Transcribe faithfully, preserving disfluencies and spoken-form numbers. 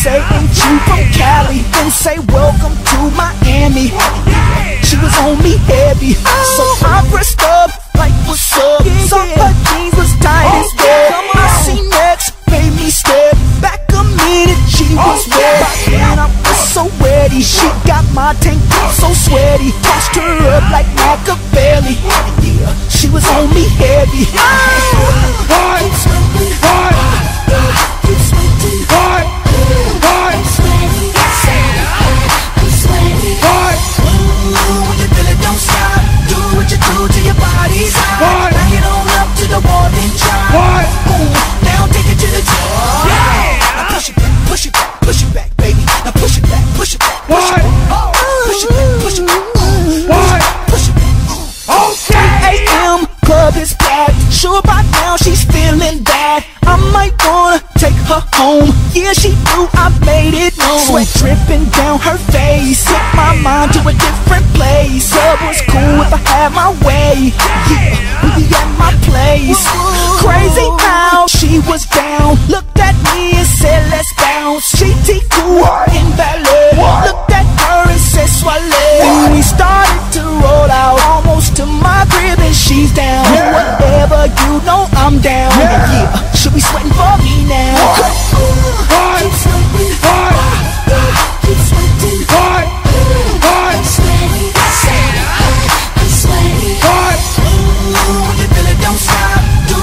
say, ain't you from Cali? Then say, welcome to Miami. She was on me heavy, so I pressed up like what's up. Saw her jeans was tight as hell. I seen next, made me step back a minute. She was wet, and I was so ready. She got my tank so sweaty. Tossed her up like Machiavelli. Yeah, she was on me heavy. Sure by now she's feeling bad. I might wanna take her home. Yeah, she knew I made it known. Sweat dripping down her face, took my mind to a different place. Love was cool if I had my way. Yeah, we be at my place. Crazy how she was down, looked at me and said let's